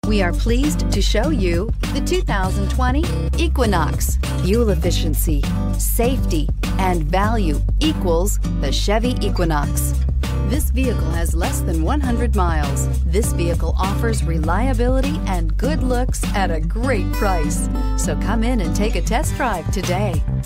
We are pleased to show you the 2020 Equinox. Fuel efficiency, safety, and value equals the Chevy Equinox. This vehicle has less than 100 miles. This vehicle offers reliability and good looks at a great price. So come in and take a test drive today.